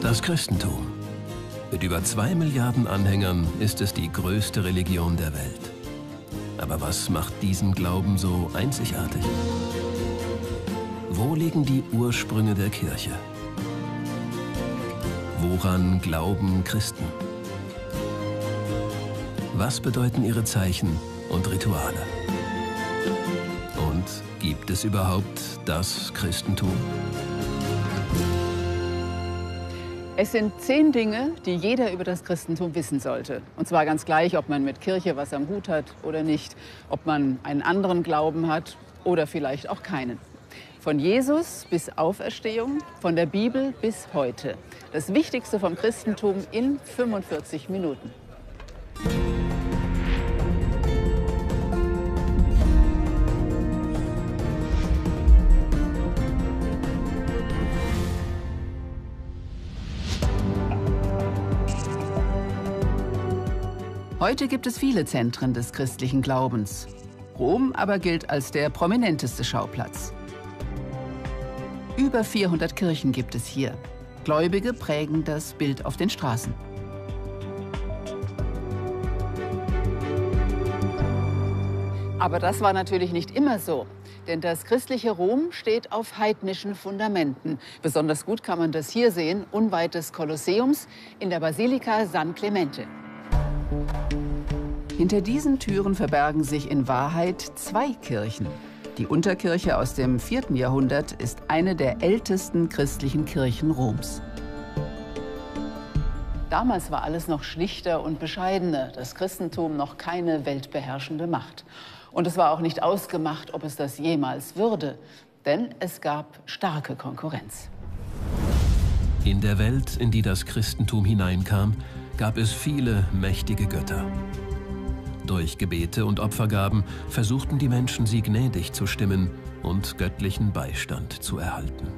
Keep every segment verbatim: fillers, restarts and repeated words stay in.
Das Christentum. Mit über zwei Milliarden Anhängern ist es die größte Religion der Welt. Aber was macht diesen Glauben so einzigartig? Wo liegen die Ursprünge der Kirche? Woran glauben Christen? Was bedeuten ihre Zeichen und Rituale? Und gibt es überhaupt das Christentum? Es sind zehn Dinge, die jeder über das Christentum wissen sollte. Und zwar ganz gleich, ob man mit Kirche was am Hut hat oder nicht, ob man einen anderen Glauben hat oder vielleicht auch keinen. Von Jesus bis Auferstehung, von der Bibel bis heute. Das Wichtigste vom Christentum in fünfundvierzig Minuten. Heute gibt es viele Zentren des christlichen Glaubens. Rom aber gilt als der prominenteste Schauplatz. Über vierhundert Kirchen gibt es hier. Gläubige prägen das Bild auf den Straßen. Aber das war natürlich nicht immer so. Denn das christliche Rom steht auf heidnischen Fundamenten. Besonders gut kann man das hier sehen, unweit des Kolosseums in der Basilika San Clemente. Hinter diesen Türen verbergen sich in Wahrheit zwei Kirchen. Die Unterkirche aus dem vierten Jahrhundert ist eine der ältesten christlichen Kirchen Roms. Damals war alles noch schlichter und bescheidener, das Christentum noch keine weltbeherrschende Macht. Und es war auch nicht ausgemacht, ob es das jemals würde, denn es gab starke Konkurrenz. In der Welt, in die das Christentum hineinkam, gab es viele mächtige Götter. Durch Gebete und Opfergaben versuchten die Menschen, sie gnädig zu stimmen und göttlichen Beistand zu erhalten.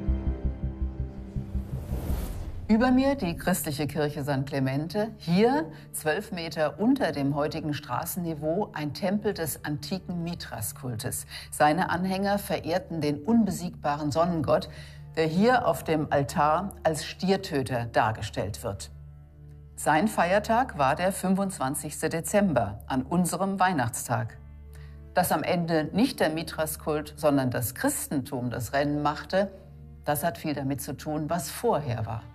Über mir die christliche Kirche San Clemente. Hier, zwölf Meter unter dem heutigen Straßenniveau, ein Tempel des antiken Mithras-Kultes. Seine Anhänger verehrten den unbesiegbaren Sonnengott, der hier auf dem Altar als Stiertöter dargestellt wird. Sein Feiertag war der fünfundzwanzigste Dezember, an unserem Weihnachtstag. Dass am Ende nicht der Mithras-Kult, sondern das Christentum das Rennen machte, das hat viel damit zu tun, was vorher war.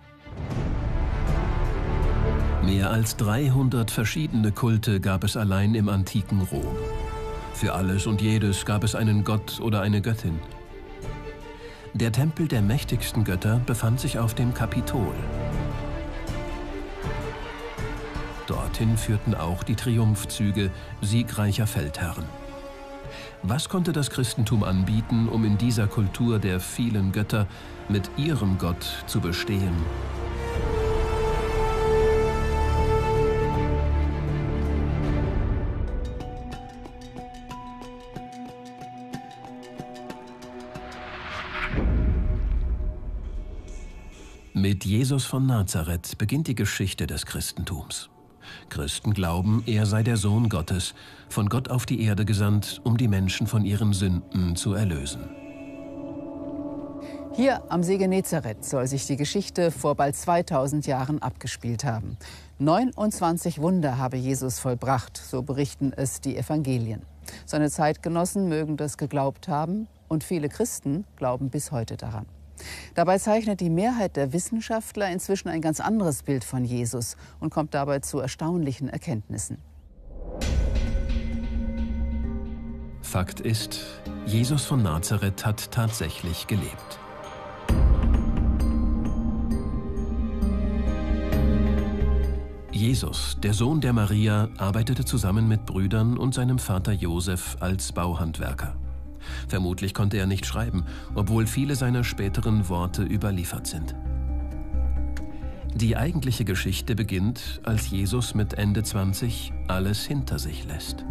Mehr als dreihundert verschiedene Kulte gab es allein im antiken Rom. Für alles und jedes gab es einen Gott oder eine Göttin. Der Tempel der mächtigsten Götter befand sich auf dem Kapitol. Dorthin führten auch die Triumphzüge siegreicher Feldherren. Was konnte das Christentum anbieten, um in dieser Kultur der vielen Götter mit ihrem Gott zu bestehen? Mit Jesus von Nazareth beginnt die Geschichte des Christentums. Christen glauben, er sei der Sohn Gottes, von Gott auf die Erde gesandt, um die Menschen von ihren Sünden zu erlösen. Hier am See Genezareth soll sich die Geschichte vor bald zweitausend Jahren abgespielt haben. neunundzwanzig Wunder habe Jesus vollbracht, so berichten es die Evangelien. Seine Zeitgenossen mögen das geglaubt haben und viele Christen glauben bis heute daran. Dabei zeichnet die Mehrheit der Wissenschaftler inzwischen ein ganz anderes Bild von Jesus und kommt dabei zu erstaunlichen Erkenntnissen. Fakt ist, Jesus von Nazareth hat tatsächlich gelebt. Jesus, der Sohn der Maria, arbeitete zusammen mit Brüdern und seinem Vater Josef als Bauhandwerker. Vermutlich konnte er nicht schreiben, obwohl viele seiner späteren Worte überliefert sind. Die eigentliche Geschichte beginnt, als Jesus mit Ende zwanzig alles hinter sich lässt.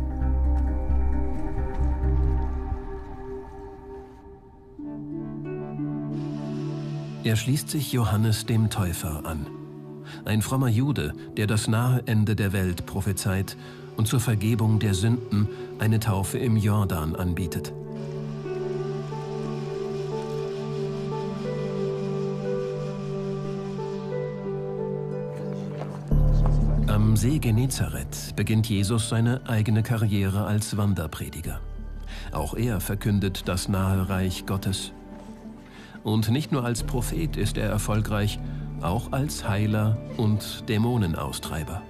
Er schließt sich Johannes dem Täufer an. Ein frommer Jude, der das nahe Ende der Welt prophezeit und zur Vergebung der Sünden eine Taufe im Jordan anbietet. Am See Genezareth beginnt Jesus seine eigene Karriere als Wanderprediger. Auch er verkündet das nahe Reich Gottes. Und nicht nur als Prophet ist er erfolgreich, auch als Heiler und Dämonenaustreiber.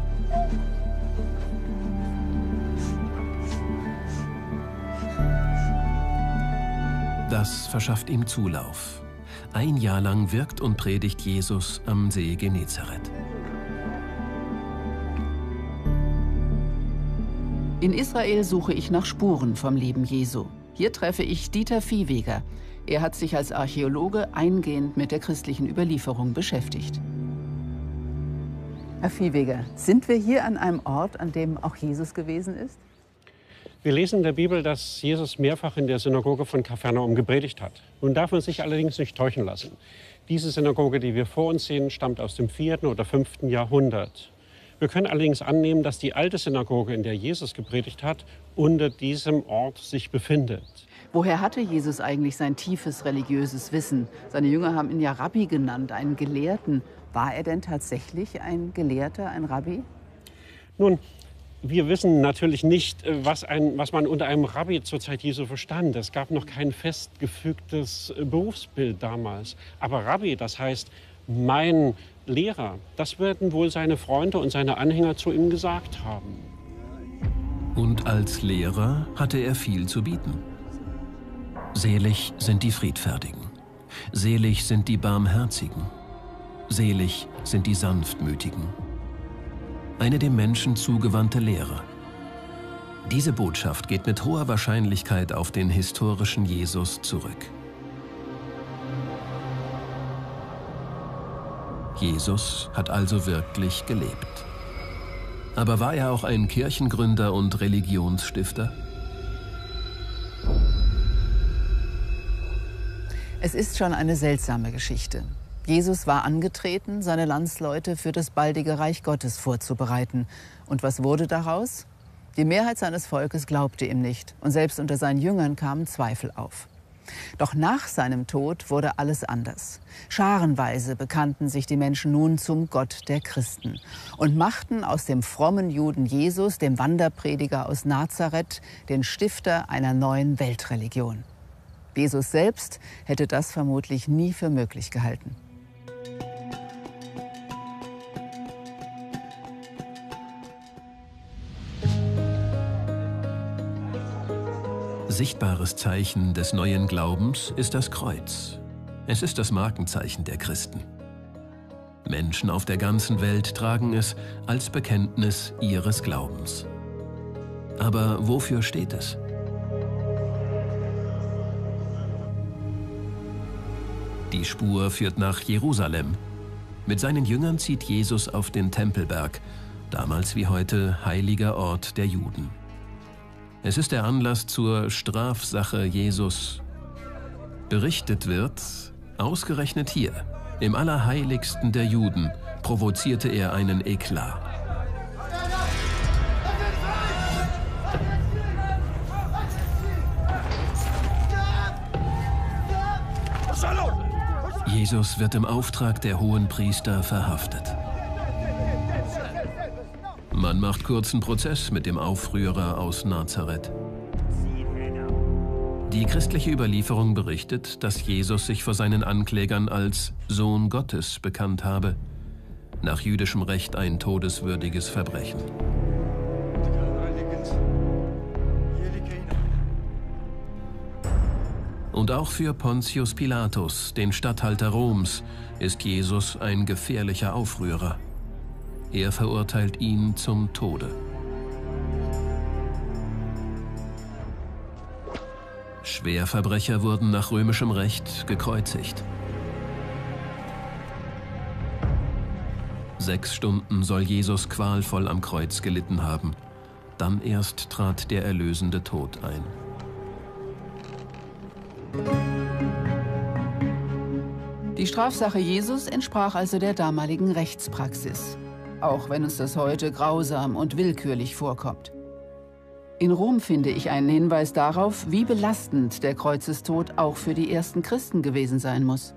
Das verschafft ihm Zulauf. Ein Jahr lang wirkt und predigt Jesus am See Genezareth. In Israel suche ich nach Spuren vom Leben Jesu. Hier treffe ich Dieter Viehweger. Er hat sich als Archäologe eingehend mit der christlichen Überlieferung beschäftigt. Herr Viehweger, sind wir hier an einem Ort, an dem auch Jesus gewesen ist? Wir lesen in der Bibel, dass Jesus mehrfach in der Synagoge von Kapernaum gepredigt hat. Nun darf man sich allerdings nicht täuschen lassen. Diese Synagoge, die wir vor uns sehen, stammt aus dem vierten oder fünften Jahrhundert. Wir können allerdings annehmen, dass die alte Synagoge, in der Jesus gepredigt hat, unter diesem Ort sich befindet. Woher hatte Jesus eigentlich sein tiefes religiöses Wissen? Seine Jünger haben ihn ja Rabbi genannt, einen Gelehrten. War er denn tatsächlich ein Gelehrter, ein Rabbi? Nun, wir wissen natürlich nicht, was, ein, was man unter einem Rabbi zur Zeit Jesu verstand. Es gab noch kein festgefügtes Berufsbild damals. Aber Rabbi, das heißt mein Lehrer, das werden wohl seine Freunde und seine Anhänger zu ihm gesagt haben. Und als Lehrer hatte er viel zu bieten. Selig sind die Friedfertigen. Selig sind die Barmherzigen. Selig sind die Sanftmütigen. Eine dem Menschen zugewandte Lehre. Diese Botschaft geht mit hoher Wahrscheinlichkeit auf den historischen Jesus zurück. Jesus hat also wirklich gelebt. Aber war er auch ein Kirchengründer und Religionsstifter? Es ist schon eine seltsame Geschichte. Jesus war angetreten, seine Landsleute für das baldige Reich Gottes vorzubereiten. Und was wurde daraus? Die Mehrheit seines Volkes glaubte ihm nicht. Und selbst unter seinen Jüngern kamen Zweifel auf. Doch nach seinem Tod wurde alles anders. Scharenweise bekannten sich die Menschen nun zum Gott der Christen und machten aus dem frommen Juden Jesus, dem Wanderprediger aus Nazareth, den Stifter einer neuen Weltreligion. Jesus selbst hätte das vermutlich nie für möglich gehalten. Sichtbares Zeichen des neuen Glaubens ist das Kreuz. Es ist das Markenzeichen der Christen. Menschen auf der ganzen Welt tragen es als Bekenntnis ihres Glaubens. Aber wofür steht es? Die Spur führt nach Jerusalem. Mit seinen Jüngern zieht Jesus auf den Tempelberg, damals wie heute heiliger Ort der Juden. Es ist der Anlass zur Strafsache Jesus. Berichtet wird, ausgerechnet hier, im Allerheiligsten der Juden, provozierte er einen Eklat. Jesus wird im Auftrag der Hohenpriester verhaftet. Man macht kurzen Prozess mit dem Aufrührer aus Nazareth. Die christliche Überlieferung berichtet, dass Jesus sich vor seinen Anklägern als Sohn Gottes bekannt habe. Nach jüdischem Recht ein todeswürdiges Verbrechen. Und auch für Pontius Pilatus, den Statthalter Roms, ist Jesus ein gefährlicher Aufrührer. Er verurteilt ihn zum Tode. Schwerverbrecher wurden nach römischem Recht gekreuzigt. Sechs Stunden soll Jesus qualvoll am Kreuz gelitten haben. Dann erst trat der erlösende Tod ein. Die Strafsache Jesus entsprach also der damaligen Rechtspraxis, auch wenn uns das heute grausam und willkürlich vorkommt. In Rom finde ich einen Hinweis darauf, wie belastend der Kreuzestod auch für die ersten Christen gewesen sein muss.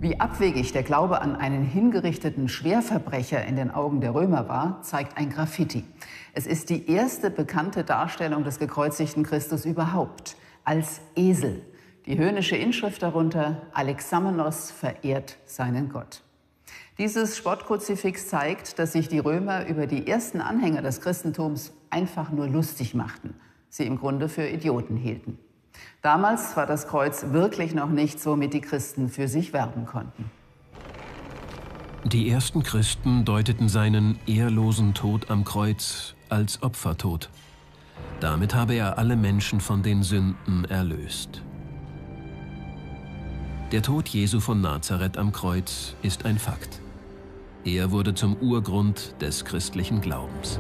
Wie abwegig der Glaube an einen hingerichteten Schwerverbrecher in den Augen der Römer war, zeigt ein Graffiti. Es ist die erste bekannte Darstellung des gekreuzigten Christus überhaupt, als Esel. Die höhnische Inschrift darunter: Alexamenos verehrt seinen Gott. Dieses Spottkruzifix zeigt, dass sich die Römer über die ersten Anhänger des Christentums einfach nur lustig machten, sie im Grunde für Idioten hielten. Damals war das Kreuz wirklich noch nichts, womit die Christen für sich werben konnten. Die ersten Christen deuteten seinen ehrlosen Tod am Kreuz als Opfertod. Damit habe er alle Menschen von den Sünden erlöst. Der Tod Jesu von Nazareth am Kreuz ist ein Fakt. Er wurde zum Urgrund des christlichen Glaubens.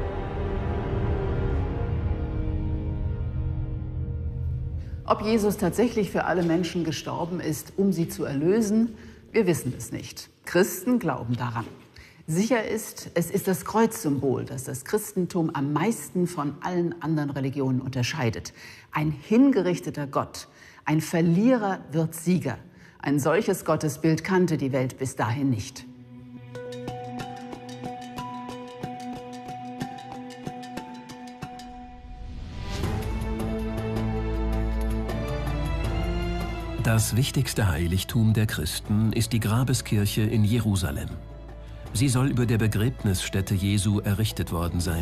Ob Jesus tatsächlich für alle Menschen gestorben ist, um sie zu erlösen, wir wissen es nicht. Christen glauben daran. Sicher ist, es ist das Kreuzsymbol, das das Christentum am meisten von allen anderen Religionen unterscheidet. Ein hingerichteter Gott, ein Verlierer wird Sieger. Ein solches Gottesbild kannte die Welt bis dahin nicht. Das wichtigste Heiligtum der Christen ist die Grabeskirche in Jerusalem. Sie soll über der Begräbnisstätte Jesu errichtet worden sein.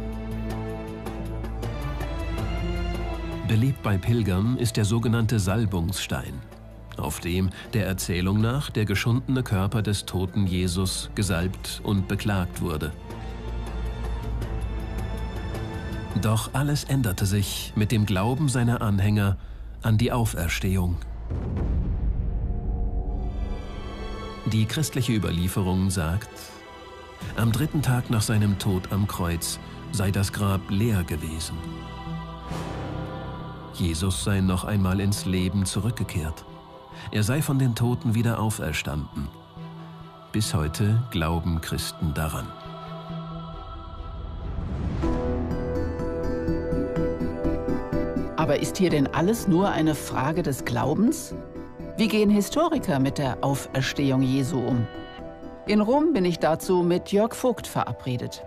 Beliebt bei Pilgern ist der sogenannte Salbungsstein, auf dem der Erzählung nach der geschundene Körper des toten Jesus gesalbt und beklagt wurde. Doch alles änderte sich mit dem Glauben seiner Anhänger an die Auferstehung. Die christliche Überlieferung sagt, am dritten Tag nach seinem Tod am Kreuz sei das Grab leer gewesen. Jesus sei noch einmal ins Leben zurückgekehrt. Er sei von den Toten wieder auferstanden. Bis heute glauben Christen daran. Aber ist hier denn alles nur eine Frage des Glaubens? Wie gehen Historiker mit der Auferstehung Jesu um? In Rom bin ich dazu mit Jörg Vogt verabredet.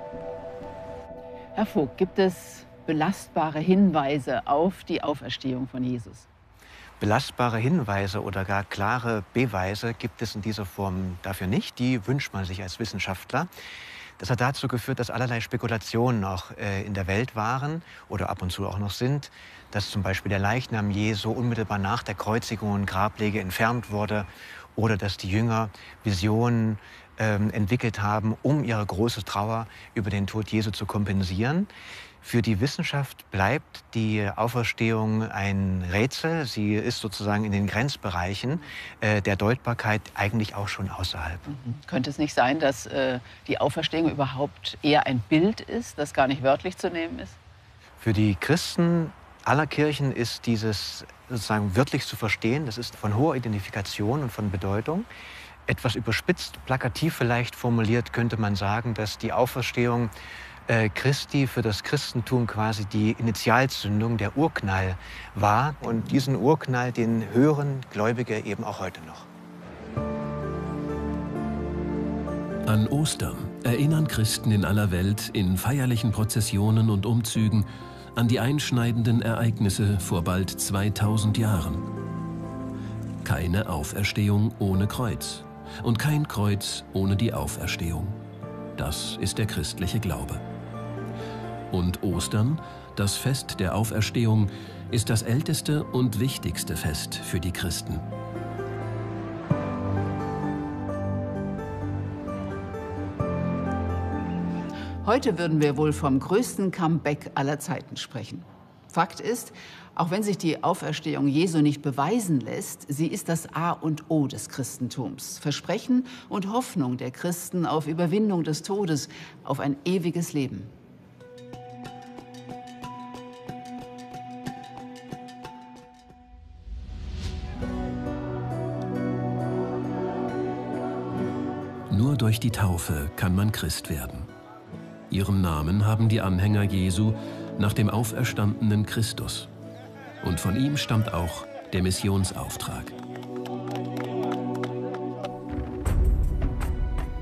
Herr Vogt, gibt es belastbare Hinweise auf die Auferstehung von Jesus? Belastbare Hinweise oder gar klare Beweise gibt es in dieser Form dafür nicht. Die wünscht man sich als Wissenschaftler. Das hat dazu geführt, dass allerlei Spekulationen auch äh, in der Welt waren oder ab und zu auch noch sind, dass zum Beispiel der Leichnam Jesu unmittelbar nach der Kreuzigung und Grablege entfernt wurde oder dass die Jünger Visionen ähm, entwickelt haben, um ihre große Trauer über den Tod Jesu zu kompensieren. Für die Wissenschaft bleibt die Auferstehung ein Rätsel. Sie ist sozusagen in den Grenzbereichen äh, der Deutbarkeit eigentlich auch schon außerhalb. Mhm. Könnte es nicht sein, dass äh, die Auferstehung überhaupt eher ein Bild ist, das gar nicht wörtlich zu nehmen ist? Für die Christen aller Kirchen ist dieses sozusagen wörtlich zu verstehen. Das ist von hoher Identifikation und von Bedeutung. Etwas überspitzt, plakativ vielleicht formuliert, könnte man sagen, dass die Auferstehung Äh, Christi für das Christentum quasi die Initialzündung, der Urknall war. Und diesen Urknall, den hören Gläubige eben auch heute noch. An Ostern erinnern Christen in aller Welt in feierlichen Prozessionen und Umzügen an die einschneidenden Ereignisse vor bald zweitausend Jahren. Keine Auferstehung ohne Kreuz und kein Kreuz ohne die Auferstehung. Das ist der christliche Glaube. Und Ostern, das Fest der Auferstehung, ist das älteste und wichtigste Fest für die Christen. Heute würden wir wohl vom größten Comeback aller Zeiten sprechen. Fakt ist, auch wenn sich die Auferstehung Jesu nicht beweisen lässt, sie ist das A und O des Christentums. Versprechen und Hoffnung der Christen auf Überwindung des Todes, auf ein ewiges Leben. Nur durch die Taufe kann man Christ werden. Ihren Namen haben die Anhänger Jesu nach dem auferstandenen Christus. Und von ihm stammt auch der Missionsauftrag.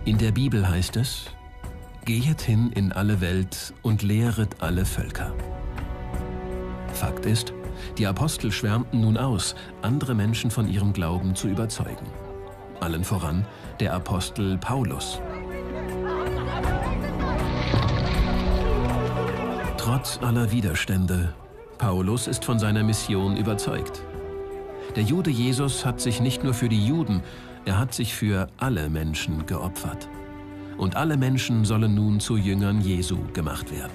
In der Bibel heißt es: Gehet hin in alle Welt und lehret alle Völker. Fakt ist, die Apostel schwärmten nun aus, andere Menschen von ihrem Glauben zu überzeugen. Allen voran der Apostel Paulus. Trotz aller Widerstände, Paulus ist von seiner Mission überzeugt. Der Jude Jesus hat sich nicht nur für die Juden, er hat sich für alle Menschen geopfert. Und alle Menschen sollen nun zu Jüngern Jesu gemacht werden.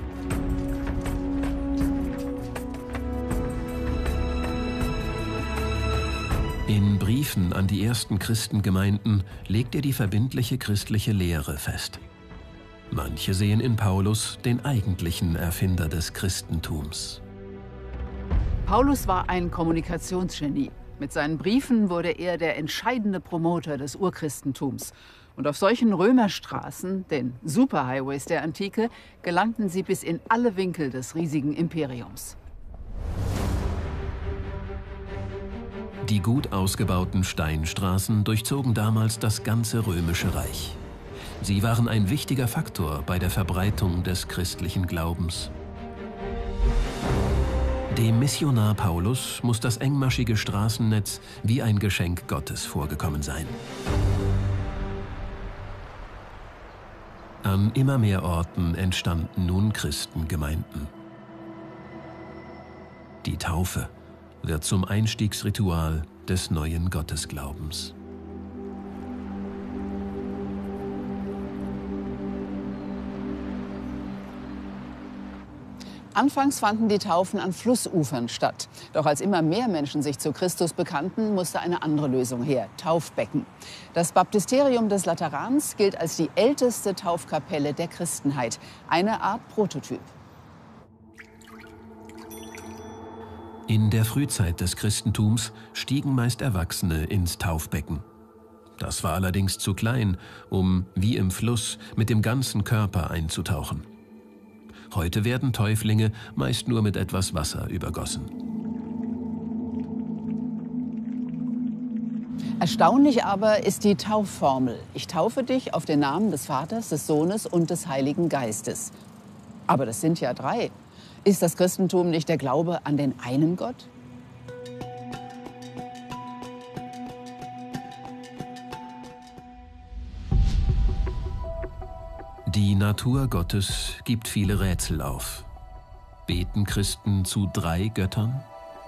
In Briefen an die ersten Christengemeinden legt er die verbindliche christliche Lehre fest. Manche sehen in Paulus den eigentlichen Erfinder des Christentums. Paulus war ein Kommunikationsgenie. Mit seinen Briefen wurde er der entscheidende Promoter des Urchristentums. Und auf solchen Römerstraßen, den Superhighways der Antike, gelangten sie bis in alle Winkel des riesigen Imperiums. Die gut ausgebauten Steinstraßen durchzogen damals das ganze Römische Reich. Sie waren ein wichtiger Faktor bei der Verbreitung des christlichen Glaubens. Dem Missionar Paulus muss das engmaschige Straßennetz wie ein Geschenk Gottes vorgekommen sein. An immer mehr Orten entstanden nun Christengemeinden. Die Taufe wird zum Einstiegsritual des neuen Gottesglaubens. Anfangs fanden die Taufen an Flussufern statt. Doch als immer mehr Menschen sich zu Christus bekannten, musste eine andere Lösung her: Taufbecken. Das Baptisterium des Laterans gilt als die älteste Taufkapelle der Christenheit, eine Art Prototyp. In der Frühzeit des Christentums stiegen meist Erwachsene ins Taufbecken. Das war allerdings zu klein, um, wie im Fluss, mit dem ganzen Körper einzutauchen. Heute werden Täuflinge meist nur mit etwas Wasser übergossen. Erstaunlich aber ist die Taufformel: Ich taufe dich auf den Namen des Vaters, des Sohnes und des Heiligen Geistes. Aber das sind ja drei. Ist das Christentum nicht der Glaube an den einen Gott? Die Natur Gottes gibt viele Rätsel auf. Beten Christen zu drei Göttern?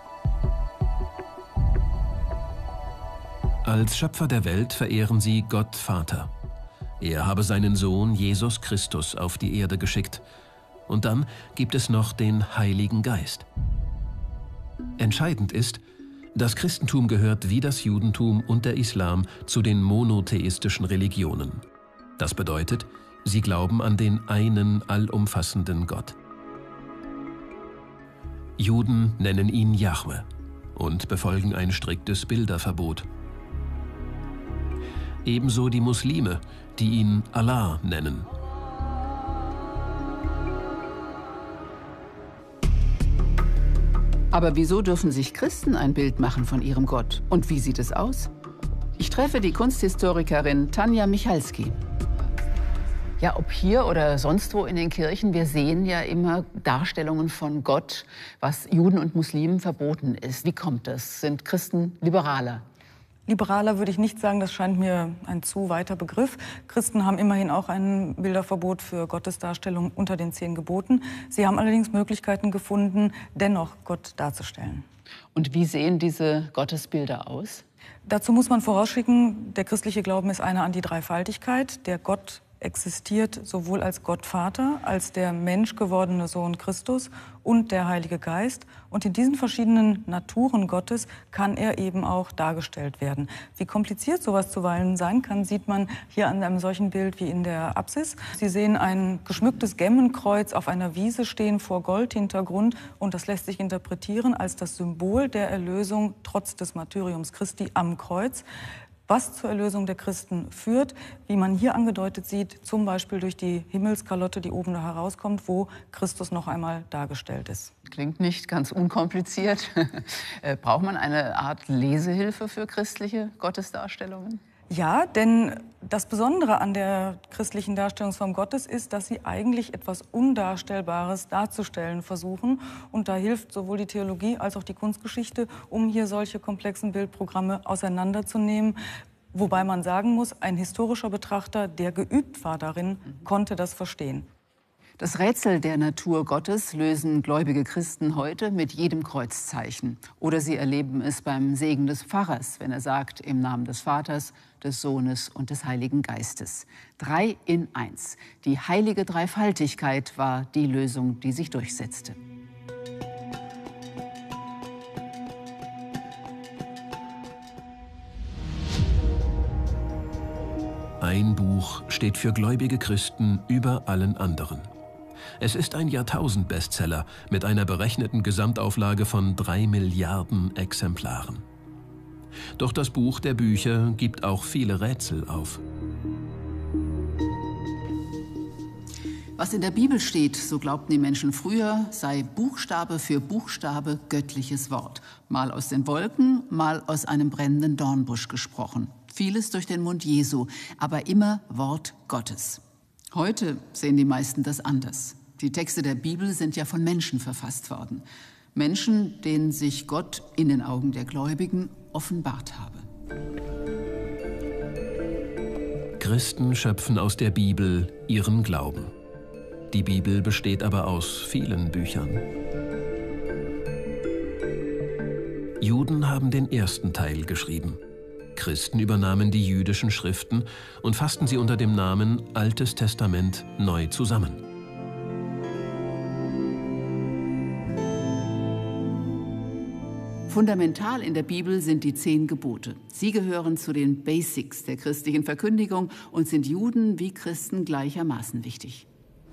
Als Schöpfer der Welt verehren sie Gott Vater. Er habe seinen Sohn Jesus Christus auf die Erde geschickt. Und dann gibt es noch den Heiligen Geist. Entscheidend ist, das Christentum gehört wie das Judentum und der Islam zu den monotheistischen Religionen. Das bedeutet, sie glauben an den einen allumfassenden Gott. Juden nennen ihn Jahwe und befolgen ein striktes Bilderverbot. Ebenso die Muslime, die ihn Allah nennen. Aber wieso dürfen sich Christen ein Bild machen von ihrem Gott? Und wie sieht es aus? Ich treffe die Kunsthistorikerin Tanja Michalski. Ja, ob hier oder sonst wo in den Kirchen, wir sehen ja immer Darstellungen von Gott, was Juden und Muslimen verboten ist. Wie kommt das? Sind Christen liberaler? Liberaler würde ich nicht sagen, das scheint mir ein zu weiter Begriff. Christen haben immerhin auch ein Bilderverbot für Gottesdarstellung unter den zehn Geboten. Sie haben allerdings Möglichkeiten gefunden, dennoch Gott darzustellen. Und wie sehen diese Gottesbilder aus? Dazu muss man vorausschicken, der christliche Glauben ist einer an die Dreifaltigkeit. Der Gott existiert sowohl als Gott Vater, als der menschgewordene Sohn Christus und der Heilige Geist. Und in diesen verschiedenen Naturen Gottes kann er eben auch dargestellt werden. Wie kompliziert sowas zuweilen sein kann, sieht man hier an einem solchen Bild wie in der Apsis. Sie sehen ein geschmücktes Gemmenkreuz auf einer Wiese stehen vor Goldhintergrund. Und das lässt sich interpretieren als das Symbol der Erlösung trotz des Martyriums Christi am Kreuz, was zur Erlösung der Christen führt, wie man hier angedeutet sieht, zum Beispiel durch die Himmelskalotte, die oben da herauskommt, wo Christus noch einmal dargestellt ist. Klingt nicht ganz unkompliziert. Braucht man eine Art Lesehilfe für christliche Gottesdarstellungen? Ja, denn das Besondere an der christlichen Darstellungsform Gottes ist, dass sie eigentlich etwas Undarstellbares darzustellen versuchen. Und da hilft sowohl die Theologie als auch die Kunstgeschichte, um hier solche komplexen Bildprogramme auseinanderzunehmen. Wobei man sagen muss, ein historischer Betrachter, der geübt war darin, konnte das verstehen. Das Rätsel der Natur Gottes lösen gläubige Christen heute mit jedem Kreuzzeichen. Oder sie erleben es beim Segen des Pfarrers, wenn er sagt, im Namen des Vaters, des Sohnes und des Heiligen Geistes. Drei in eins. Die heilige Dreifaltigkeit war die Lösung, die sich durchsetzte. Ein Buch steht für gläubige Christen über allen anderen. Es ist ein Jahrtausend-Bestseller mit einer berechneten Gesamtauflage von drei Milliarden Exemplaren. Doch das Buch der Bücher gibt auch viele Rätsel auf. Was in der Bibel steht, so glaubten die Menschen früher, sei Buchstabe für Buchstabe göttliches Wort. Mal aus den Wolken, mal aus einem brennenden Dornbusch gesprochen. Vieles durch den Mund Jesu, aber immer Wort Gottes. Heute sehen die meisten das anders. Die Texte der Bibel sind ja von Menschen verfasst worden. Menschen, denen sich Gott in den Augen der Gläubigen offenbart habe. Christen schöpfen aus der Bibel ihren Glauben. Die Bibel besteht aber aus vielen Büchern. Juden haben den ersten Teil geschrieben. Christen übernahmen die jüdischen Schriften und fassten sie unter dem Namen Altes Testament neu zusammen. Fundamental in der Bibel sind die zehn Gebote. Sie gehören zu den Basics der christlichen Verkündigung und sind Juden wie Christen gleichermaßen wichtig.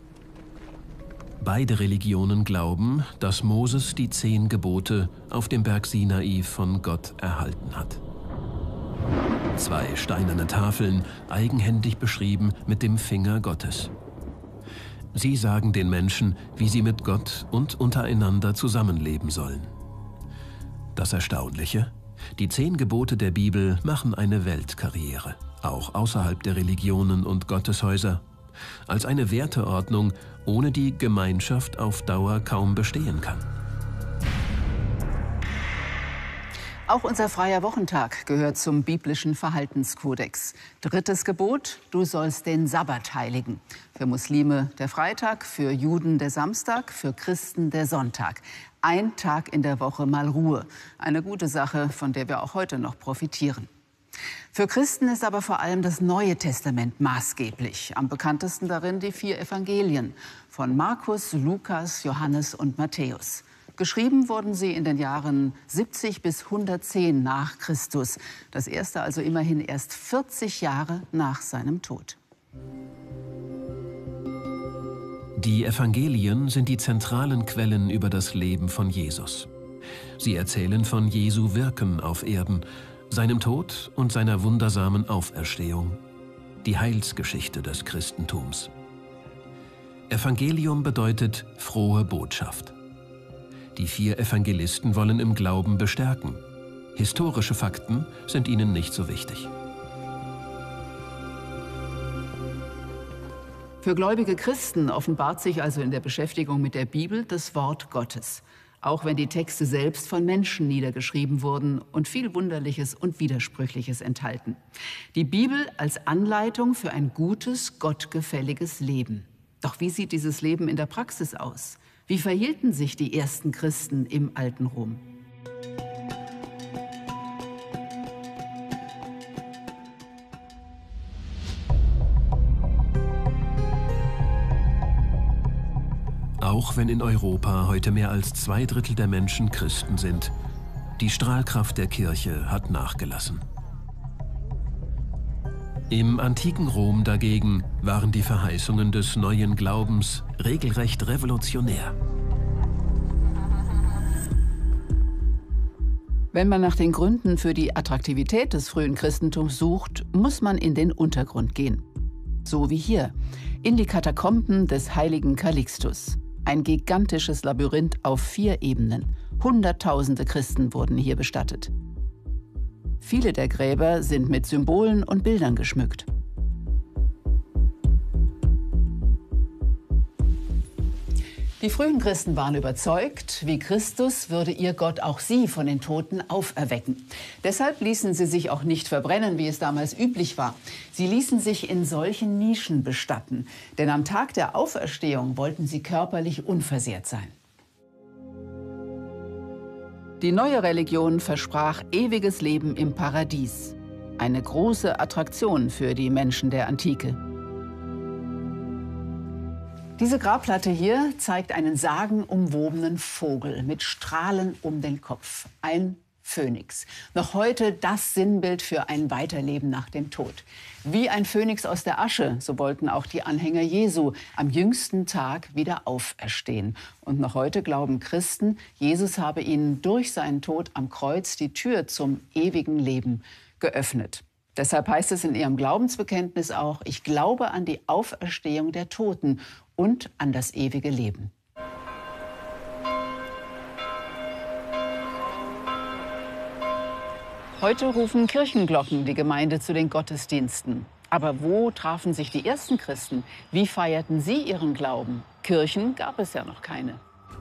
Beide Religionen glauben, dass Moses die zehn Gebote auf dem Berg Sinai von Gott erhalten hat. Zwei steinerne Tafeln, eigenhändig beschrieben mit dem Finger Gottes. Sie sagen den Menschen, wie sie mit Gott und untereinander zusammenleben sollen. Das Erstaunliche: Die zehn Gebote der Bibel machen eine Weltkarriere, auch außerhalb der Religionen und Gotteshäuser, als eine Werteordnung, ohne die Gemeinschaft auf Dauer kaum bestehen kann. Auch unser freier Wochentag gehört zum biblischen Verhaltenskodex. Drittes Gebot: Du sollst den Sabbat heiligen. Für Muslime der Freitag, für Juden der Samstag, für Christen der Sonntag. Ein Tag in der Woche mal Ruhe. Eine gute Sache, von der wir auch heute noch profitieren. Für Christen ist aber vor allem das Neue Testament maßgeblich. Am bekanntesten darin die vier Evangelien von Markus, Lukas, Johannes und Matthäus. Geschrieben wurden sie in den Jahren siebzig bis hundertzehn nach Christus. Das erste also immerhin erst vierzig Jahre nach seinem Tod. Die Evangelien sind die zentralen Quellen über das Leben von Jesus. Sie erzählen von Jesu Wirken auf Erden, seinem Tod und seiner wundersamen Auferstehung. Die Heilsgeschichte des Christentums. Evangelium bedeutet frohe Botschaft. Die vier Evangelisten wollen im Glauben bestärken. Historische Fakten sind ihnen nicht so wichtig. Für gläubige Christen offenbart sich also in der Beschäftigung mit der Bibel das Wort Gottes. Auch wenn die Texte selbst von Menschen niedergeschrieben wurden und viel Wunderliches und Widersprüchliches enthalten. Die Bibel als Anleitung für ein gutes, gottgefälliges Leben. Doch wie sieht dieses Leben in der Praxis aus? Wie verhielten sich die ersten Christen im alten Rom? Auch wenn in Europa heute mehr als zwei Drittel der Menschen Christen sind, die Strahlkraft der Kirche hat nachgelassen. Im antiken Rom dagegen waren die Verheißungen des neuen Glaubens regelrecht revolutionär. Wenn man nach den Gründen für die Attraktivität des frühen Christentums sucht, muss man in den Untergrund gehen. So wie hier, in die Katakomben des heiligen Calixtus. Ein gigantisches Labyrinth auf vier Ebenen. Hunderttausende Christen wurden hier bestattet. Viele der Gräber sind mit Symbolen und Bildern geschmückt. Die frühen Christen waren überzeugt, wie Christus würde ihr Gott auch sie von den Toten auferwecken. Deshalb ließen sie sich auch nicht verbrennen, wie es damals üblich war. Sie ließen sich in solchen Nischen bestatten, denn am Tag der Auferstehung wollten sie körperlich unversehrt sein. Die neue Religion versprach ewiges Leben im Paradies. Eine große Attraktion für die Menschen der Antike. Diese Grabplatte hier zeigt einen sagenumwobenen Vogel mit Strahlen um den Kopf. Ein Phönix. Noch heute das Sinnbild für ein Weiterleben nach dem Tod. Wie ein Phönix aus der Asche, so wollten auch die Anhänger Jesu am jüngsten Tag wieder auferstehen. Und noch heute glauben Christen, Jesus habe ihnen durch seinen Tod am Kreuz die Tür zum ewigen Leben geöffnet. Deshalb heißt es in ihrem Glaubensbekenntnis auch, ich glaube an die Auferstehung der Toten und an das ewige Leben. Heute rufen Kirchenglocken die Gemeinde zu den Gottesdiensten. Aber wo trafen sich die ersten Christen? Wie feierten sie ihren Glauben? Kirchen gab es ja noch keine.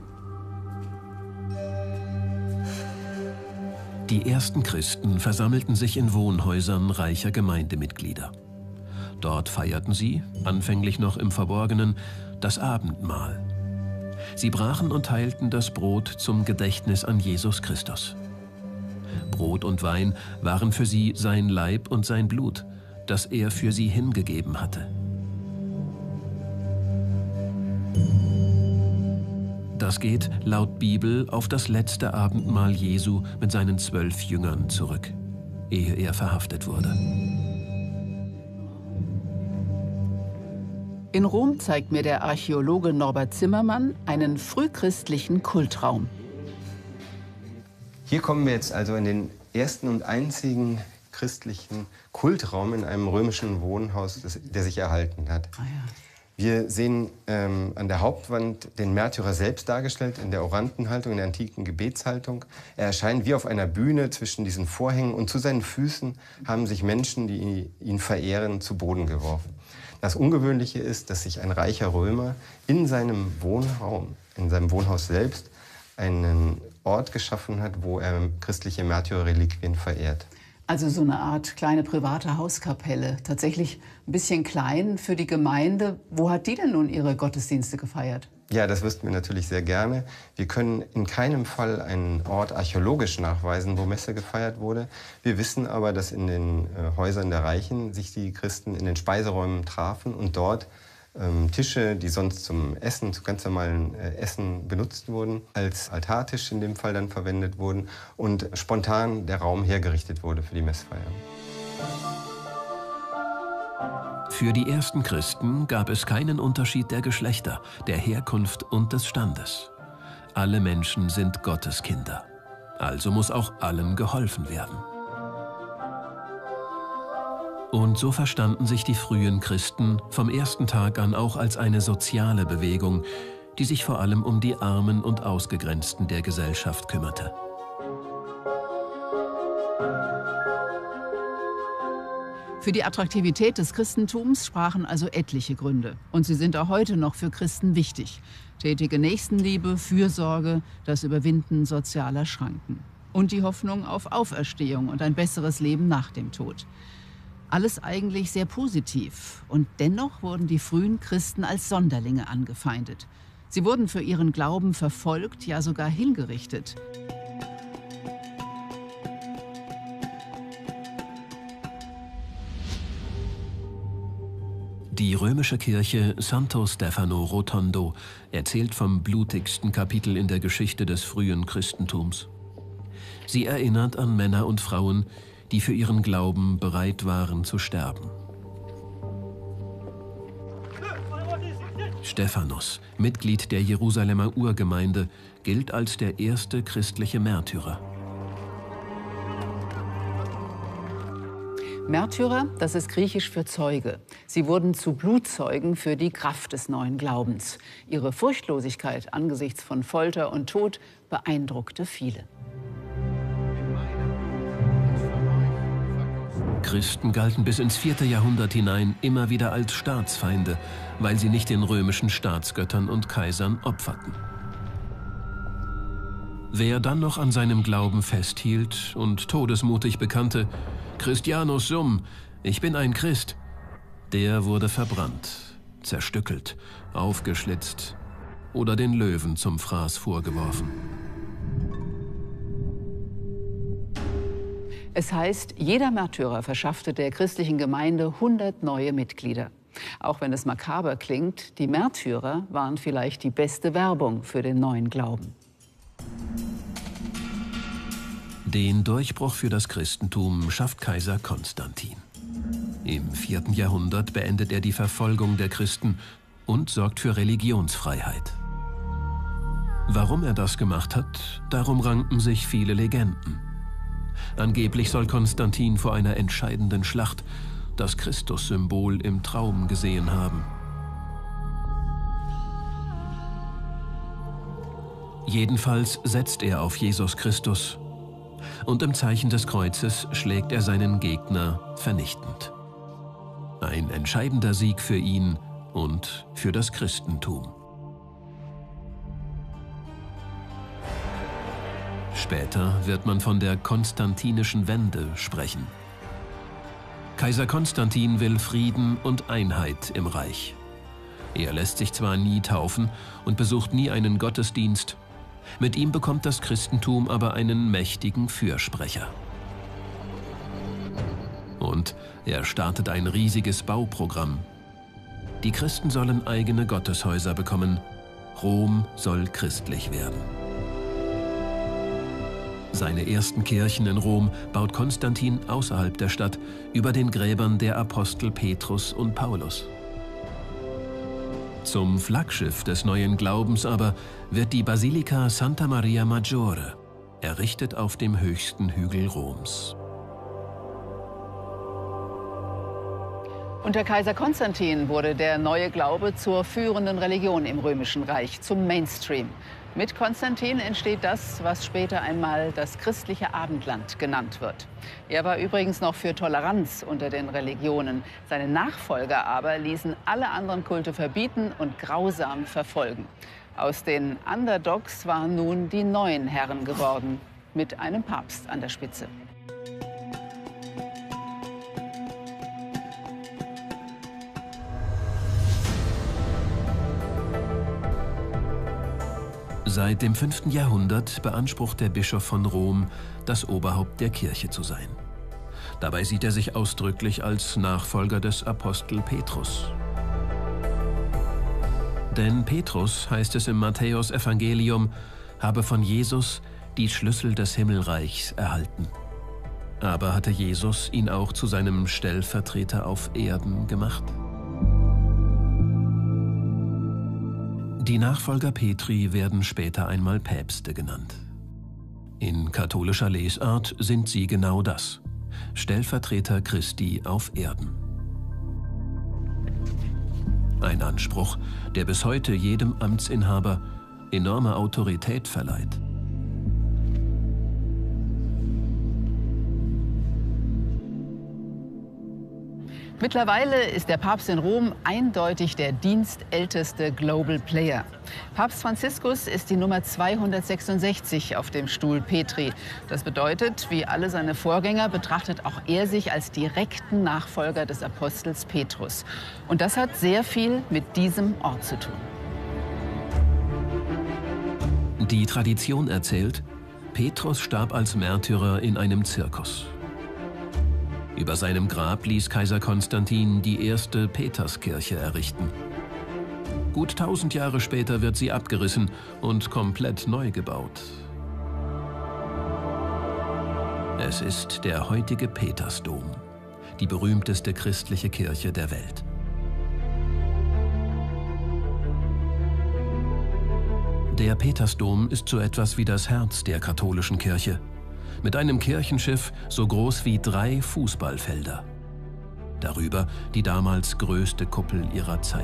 Die ersten Christen versammelten sich in Wohnhäusern reicher Gemeindemitglieder. Dort feierten sie, anfänglich noch im Verborgenen, das Abendmahl. Sie brachen und teilten das Brot zum Gedächtnis an Jesus Christus. Brot und Wein waren für sie sein Leib und sein Blut, das er für sie hingegeben hatte. Das geht laut Bibel auf das letzte Abendmahl Jesu mit seinen zwölf Jüngern zurück, ehe er verhaftet wurde. In Rom zeigt mir der Archäologe Norbert Zimmermann einen frühchristlichen Kultraum. Hier kommen wir jetzt also in den ersten und einzigen christlichen Kultraum in einem römischen Wohnhaus, das, der sich erhalten hat. Ah, ja. Wir sehen ähm, an der Hauptwand den Märtyrer selbst dargestellt, in der Orantenhaltung, in der antiken Gebetshaltung. Er erscheint wie auf einer Bühne zwischen diesen Vorhängen und zu seinen Füßen haben sich Menschen, die ihn verehren, zu Boden geworfen. Das Ungewöhnliche ist, dass sich ein reicher Römer in seinem Wohnraum, in seinem Wohnhaus selbst, einen Ort geschaffen hat, wo er christliche Märtyrerreliquien verehrt. Also so eine Art kleine private Hauskapelle. Tatsächlich ein bisschen klein für die Gemeinde. Wo hat die denn nun ihre Gottesdienste gefeiert? Ja, das wüssten wir natürlich sehr gerne. Wir können in keinem Fall einen Ort archäologisch nachweisen, wo Messe gefeiert wurde. Wir wissen aber, dass in den äh, Häusern der Reichen sich die Christen in den Speiseräumen trafen und dort ähm, Tische, die sonst zum Essen, zu ganz normalen äh, Essen benutzt wurden, als Altartisch in dem Fall dann verwendet wurden und spontan der Raum hergerichtet wurde für die Messfeier. Für die ersten Christen gab es keinen Unterschied der Geschlechter, der Herkunft und des Standes. Alle Menschen sind Gottes Kinder. Also muss auch allen geholfen werden. Und so verstanden sich die frühen Christen vom ersten Tag an auch als eine soziale Bewegung, die sich vor allem um die Armen und Ausgegrenzten der Gesellschaft kümmerte. Für die Attraktivität des Christentums sprachen also etliche Gründe. Und sie sind auch heute noch für Christen wichtig. Tätige Nächstenliebe, Fürsorge, das Überwinden sozialer Schranken. Und die Hoffnung auf Auferstehung und ein besseres Leben nach dem Tod. Alles eigentlich sehr positiv. Und dennoch wurden die frühen Christen als Sonderlinge angefeindet. Sie wurden für ihren Glauben verfolgt, ja sogar hingerichtet. Die römische Kirche Santo Stefano Rotondo erzählt vom blutigsten Kapitel in der Geschichte des frühen Christentums. Sie erinnert an Männer und Frauen, die für ihren Glauben bereit waren zu sterben. Stephanus, Mitglied der Jerusalemer Urgemeinde, gilt als der erste christliche Märtyrer. Märtyrer, das ist griechisch für Zeuge. Sie wurden zu Blutzeugen für die Kraft des neuen Glaubens. Ihre Furchtlosigkeit angesichts von Folter und Tod beeindruckte viele. Christen galten bis ins vierte Jahrhundert hinein immer wieder als Staatsfeinde, weil sie nicht den römischen Staatsgöttern und Kaisern opferten. Wer dann noch an seinem Glauben festhielt und todesmutig bekannte, Christianus sum, ich bin ein Christ, der wurde verbrannt, zerstückelt, aufgeschlitzt oder den Löwen zum Fraß vorgeworfen. Es heißt, jeder Märtyrer verschaffte der christlichen Gemeinde hundert neue Mitglieder. Auch wenn es makaber klingt, die Märtyrer waren vielleicht die beste Werbung für den neuen Glauben. Den Durchbruch für das Christentum schafft Kaiser Konstantin. Im vierten Jahrhundert beendet er die Verfolgung der Christen und sorgt für Religionsfreiheit. Warum er das gemacht hat, darum ranken sich viele Legenden. Angeblich soll Konstantin vor einer entscheidenden Schlacht das Christussymbol im Traum gesehen haben. Jedenfalls setzt er auf Jesus Christus und im Zeichen des Kreuzes schlägt er seinen Gegner vernichtend. Ein entscheidender Sieg für ihn und für das Christentum. Später wird man von der konstantinischen Wende sprechen. Kaiser Konstantin will Frieden und Einheit im Reich. Er lässt sich zwar nie taufen und besucht nie einen Gottesdienst, mit ihm bekommt das Christentum aber einen mächtigen Fürsprecher. Und er startet ein riesiges Bauprogramm. Die Christen sollen eigene Gotteshäuser bekommen. Rom soll christlich werden. Seine ersten Kirchen in Rom baut Konstantin außerhalb der Stadt über den Gräbern der Apostel Petrus und Paulus. Zum Flaggschiff des neuen Glaubens aber wird die Basilika Santa Maria Maggiore, errichtet auf dem höchsten Hügel Roms. Unter Kaiser Konstantin wurde der neue Glaube zur führenden Religion im Römischen Reich, zum Mainstream. Mit Konstantin entsteht das, was später einmal das christliche Abendland genannt wird. Er war übrigens noch für Toleranz unter den Religionen. Seine Nachfolger aber ließen alle anderen Kulte verbieten und grausam verfolgen. Aus den Underdogs waren nun die neuen Herren geworden, mit einem Papst an der Spitze. Seit dem fünften Jahrhundert beansprucht der Bischof von Rom, das Oberhaupt der Kirche zu sein. Dabei sieht er sich ausdrücklich als Nachfolger des Apostel Petrus. Denn Petrus, heißt es im Matthäus-Evangelium, habe von Jesus die Schlüssel des Himmelreichs erhalten. Aber hatte Jesus ihn auch zu seinem Stellvertreter auf Erden gemacht? Die Nachfolger Petri werden später einmal Päpste genannt. In katholischer Lesart sind sie genau das: Stellvertreter Christi auf Erden. Ein Anspruch, der bis heute jedem Amtsinhaber enorme Autorität verleiht. Mittlerweile ist der Papst in Rom eindeutig der dienstälteste Global Player. Papst Franziskus ist die Nummer zweihundertsechsundsechzig auf dem Stuhl Petri. Das bedeutet, wie alle seine Vorgänger betrachtet auch er sich als direkten Nachfolger des Apostels Petrus. Und das hat sehr viel mit diesem Ort zu tun. Die Tradition erzählt, Petrus starb als Märtyrer in einem Zirkus. Über seinem Grab ließ Kaiser Konstantin die erste Peterskirche errichten. Gut tausend Jahre später wird sie abgerissen und komplett neu gebaut. Es ist der heutige Petersdom, die berühmteste christliche Kirche der Welt. Der Petersdom ist so etwas wie das Herz der katholischen Kirche. Mit einem Kirchenschiff so groß wie drei Fußballfelder. Darüber die damals größte Kuppel ihrer Zeit.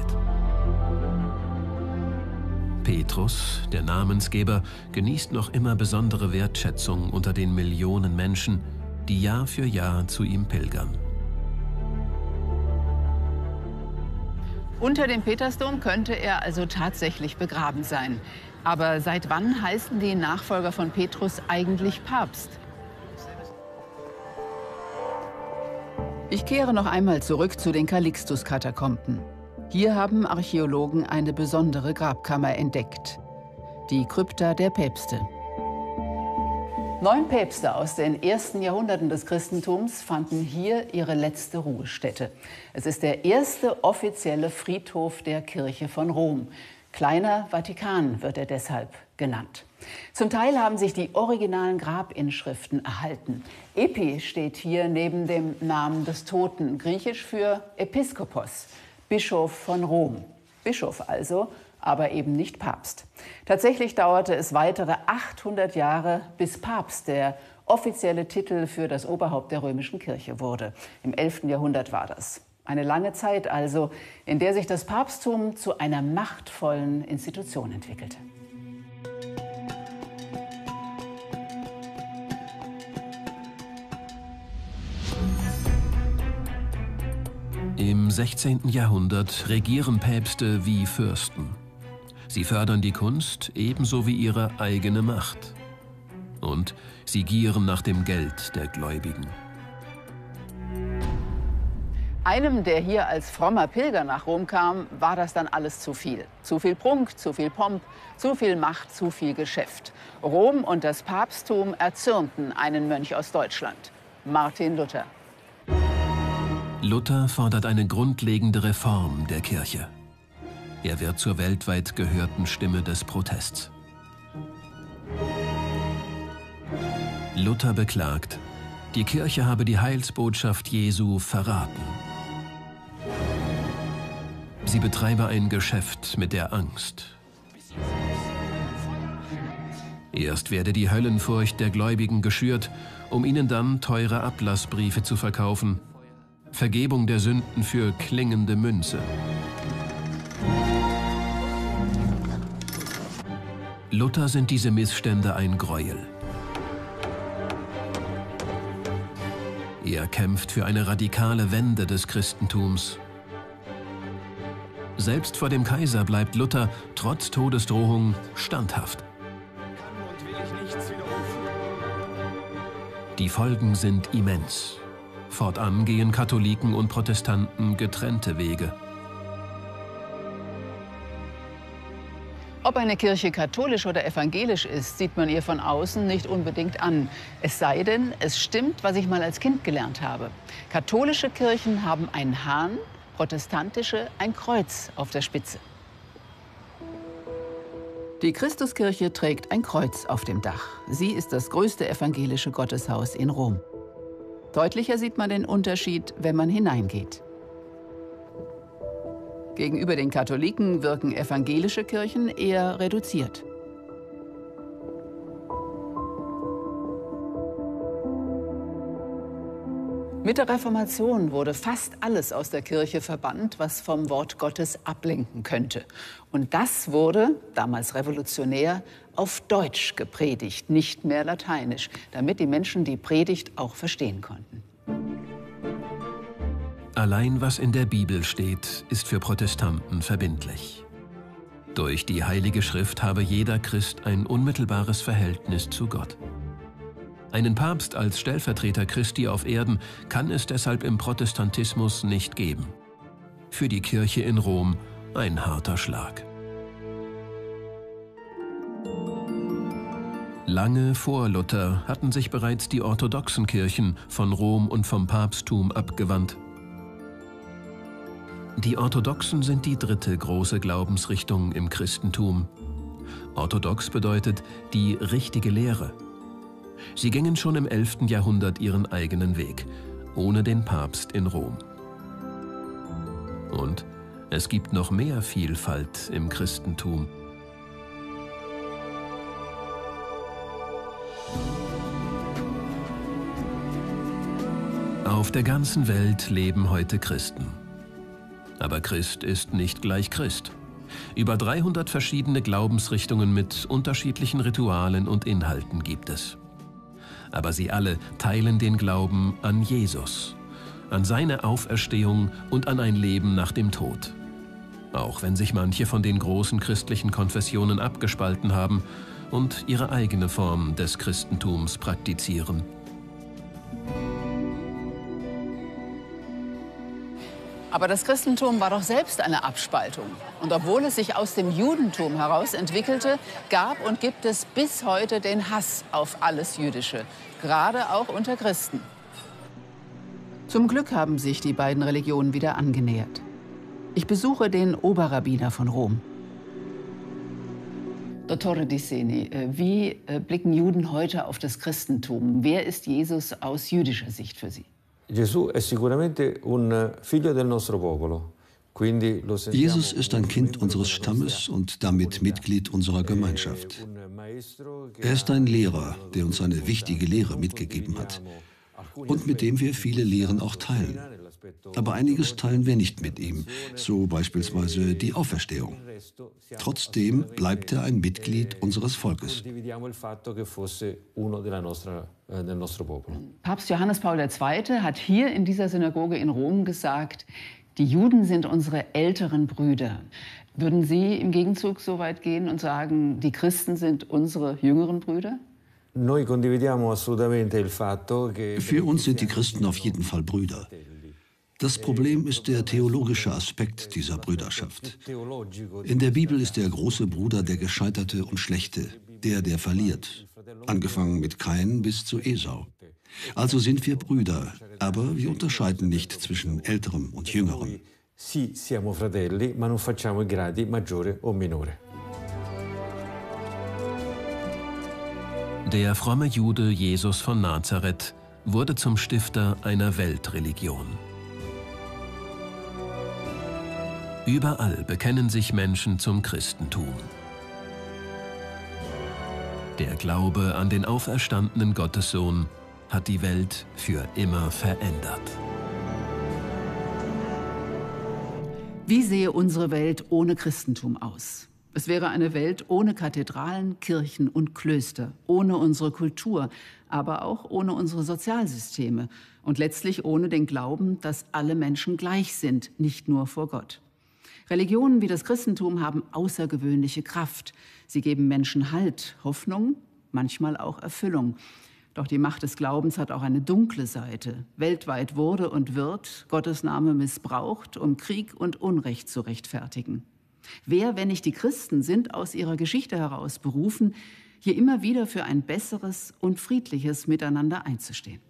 Petrus, der Namensgeber, genießt noch immer besondere Wertschätzung unter den Millionen Menschen, die Jahr für Jahr zu ihm pilgern. Unter dem Petersdom könnte er also tatsächlich begraben sein. Aber seit wann heißen die Nachfolger von Petrus eigentlich Papst? Ich kehre noch einmal zurück zu den Calixtus-Katakomben. Hier haben Archäologen eine besondere Grabkammer entdeckt. Die Krypta der Päpste. Neun Päpste aus den ersten Jahrhunderten des Christentums fanden hier ihre letzte Ruhestätte. Es ist der erste offizielle Friedhof der Kirche von Rom. Kleiner Vatikan wird er deshalb genannt. Zum Teil haben sich die originalen Grabinschriften erhalten. Epi steht hier neben dem Namen des Toten, griechisch für Episkopos, Bischof von Rom. Bischof also, aber eben nicht Papst. Tatsächlich dauerte es weitere achthundert Jahre, bis Papst der offizielle Titel für das Oberhaupt der römischen Kirche wurde. Im elften Jahrhundert war das. Eine lange Zeit also, in der sich das Papsttum zu einer machtvollen Institution entwickelte. Im sechzehnten Jahrhundert regieren Päpste wie Fürsten. Sie fördern die Kunst ebenso wie ihre eigene Macht. Und sie gieren nach dem Geld der Gläubigen. Einem, der hier als frommer Pilger nach Rom kam, war das dann alles zu viel. Zu viel Prunk, zu viel Pomp, zu viel Macht, zu viel Geschäft. Rom und das Papsttum erzürnten einen Mönch aus Deutschland, Martin Luther. Luther fordert eine grundlegende Reform der Kirche. Er wird zur weltweit gehörten Stimme des Protests. Luther beklagt, die Kirche habe die Heilsbotschaft Jesu verraten. Sie betreibe ein Geschäft mit der Angst. Erst werde die Höllenfurcht der Gläubigen geschürt, um ihnen dann teure Ablassbriefe zu verkaufen. Vergebung der Sünden für klingende Münze. Luther sind diese Missstände ein Gräuel. Er kämpft für eine radikale Wende des Christentums. Selbst vor dem Kaiser bleibt Luther trotz Todesdrohung standhaft. Die Folgen sind immens. Fortan gehen Katholiken und Protestanten getrennte Wege. Ob eine Kirche katholisch oder evangelisch ist, sieht man ihr von außen nicht unbedingt an. Es sei denn, es stimmt, was ich mal als Kind gelernt habe. Katholische Kirchen haben einen Hahn, protestantische ein Kreuz auf der Spitze. Die Christuskirche trägt ein Kreuz auf dem Dach. Sie ist das größte evangelische Gotteshaus in Rom. Deutlicher sieht man den Unterschied, wenn man hineingeht. Gegenüber den Katholiken wirken evangelische Kirchen eher reduziert. Mit der Reformation wurde fast alles aus der Kirche verbannt, was vom Wort Gottes ablenken könnte. Und das wurde, damals revolutionär, auf Deutsch gepredigt, nicht mehr lateinisch, damit die Menschen die Predigt auch verstehen konnten. Allein was in der Bibel steht, ist für Protestanten verbindlich. Durch die Heilige Schrift habe jeder Christ ein unmittelbares Verhältnis zu Gott. Einen Papst als Stellvertreter Christi auf Erden kann es deshalb im Protestantismus nicht geben. Für die Kirche in Rom ein harter Schlag. Lange vor Luther hatten sich bereits die orthodoxen Kirchen von Rom und vom Papsttum abgewandt. Die Orthodoxen sind die dritte große Glaubensrichtung im Christentum. Orthodox bedeutet die richtige Lehre. Sie gingen schon im elften Jahrhundert ihren eigenen Weg, ohne den Papst in Rom. Und es gibt noch mehr Vielfalt im Christentum. Auf der ganzen Welt leben heute Christen. Aber Christ ist nicht gleich Christ. Über dreihundert verschiedene Glaubensrichtungen mit unterschiedlichen Ritualen und Inhalten gibt es. Aber sie alle teilen den Glauben an Jesus, an seine Auferstehung und an ein Leben nach dem Tod. auch wenn sich manche von den großen christlichen Konfessionen abgespalten haben und ihre eigene Form des Christentums praktizieren. Aber das Christentum war doch selbst eine Abspaltung. Und obwohl es sich aus dem Judentum heraus entwickelte, gab und gibt es bis heute den Hass auf alles Jüdische, gerade auch unter Christen. Zum Glück haben sich die beiden Religionen wieder angenähert. Ich besuche den Oberrabbiner von Rom. Dottore Di Seni, wie blicken Juden heute auf das Christentum? Wer ist Jesus aus jüdischer Sicht für Sie? Jesus ist ein Kind unseres Stammes und damit Mitglied unserer Gemeinschaft. Er ist ein Lehrer, der uns eine wichtige Lehre mitgegeben hat und mit dem wir viele Lehren auch teilen. Aber einiges teilen wir nicht mit ihm, so beispielsweise die Auferstehung. Trotzdem bleibt er ein Mitglied unseres Volkes. Papst Johannes Paul der Zweite hat hier in dieser Synagoge in Rom gesagt, die Juden sind unsere älteren Brüder. Würden Sie im Gegenzug so weit gehen und sagen, die Christen sind unsere jüngeren Brüder? Für uns sind die Christen auf jeden Fall Brüder. Das Problem ist der theologische Aspekt dieser Brüderschaft. In der Bibel ist der große Bruder der Gescheiterte und Schlechte, der, der verliert. Angefangen mit Kain bis zu Esau. Also sind wir Brüder, aber wir unterscheiden nicht zwischen Älterem und Jüngerem. Der fromme Jude Jesus von Nazareth wurde zum Stifter einer Weltreligion. Überall bekennen sich Menschen zum Christentum. Der Glaube an den auferstandenen Gottessohn hat die Welt für immer verändert. Wie sähe unsere Welt ohne Christentum aus? Es wäre eine Welt ohne Kathedralen, Kirchen und Klöster, ohne unsere Kultur, aber auch ohne unsere Sozialsysteme und letztlich ohne den Glauben, dass alle Menschen gleich sind, nicht nur vor Gott. Religionen wie das Christentum haben außergewöhnliche Kraft. Sie geben Menschen Halt, Hoffnung, manchmal auch Erfüllung. Doch die Macht des Glaubens hat auch eine dunkle Seite. Weltweit wurde und wird Gottes Name missbraucht, um Krieg und Unrecht zu rechtfertigen. Wer, wenn nicht die Christen, sind aus ihrer Geschichte heraus berufen, hier immer wieder für ein besseres und friedliches Miteinander einzustehen?